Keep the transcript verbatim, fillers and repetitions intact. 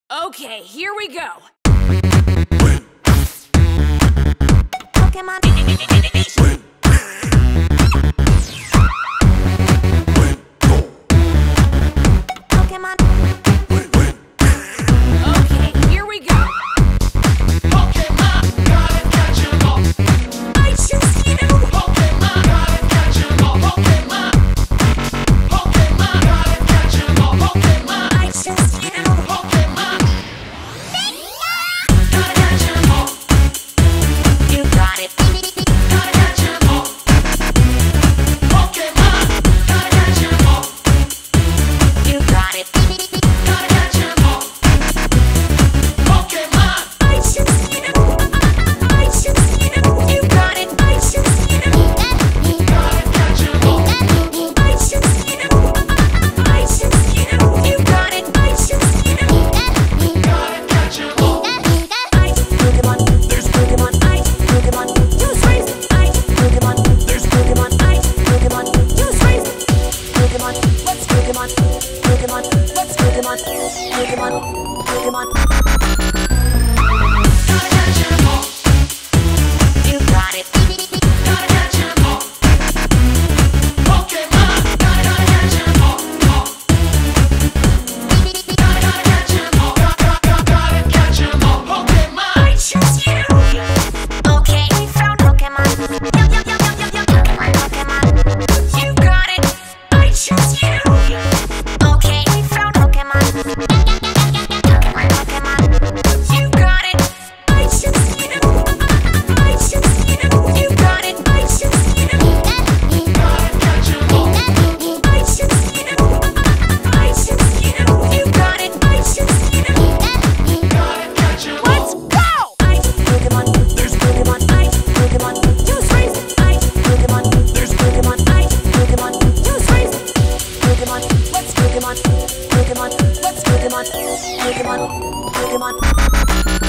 Okay, here we go. Pokemon. Pokemon. Okay, here we go. Pokemon, gotta catch 'em all. I choose you. Pokemon, gotta catch 'em all. Pokemon, Pokemon, gotta catch 'em all. Pokemon, I choose you. Pokemon, gotta catch 'em all. You got it. Gotta catch 'em all. Pokemon, gotta catch 'em all. You got it. Gotta catch 'em all. Pokemon, I choose you. I choose you. You got it. I choose you. gotta catch 'em all. I choose you. I choose you. You got it. I choose you. Gotta catch 'em all. I Pokemon. There's Pokemon. I Pokemon. Use race. I Pokemon. There's Pokemon. I Pokemon. Use race. Pokemon. Let's Pokemon. Pokemon. Let's Pokemon. Pokemon. Pokemon. Gotta catch 'em all. You got it. Gotta catch 'em all. Pokemon, gotta gotta catch 'em all. all. Gotta gotta catch 'em all. Gotta gotta gotta catch 'em all. Pokemon, I choose you. Okay, we found Pokemon. Yum, yum, yum, yum, yum, yum. Pokemon, Pokemon. You got it. I choose you. Okay, we found Pokemon. Pokemon, Pokemon. You got it. I choose you. I choose you. You got it. I choose you. gotta catch 'em all. I choose you. I choose you. You got it. I choose you. Gotta catch 'em all. Let's go. I Pokemon. There's Pokemon. I Pokemon. Use race. I Pokemon. There's Pokemon. I Pokemon. Use race. Pokemon. Let's Pokemon. Pokemon. Let's Pokemon. Pokemon. Pokemon.